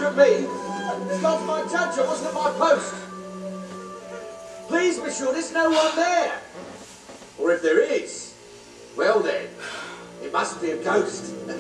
wasn't me. It's God's my judge, I wasn't at my post. Please, monsieur, there's no one there. Or if there is, well then, it must be a ghost.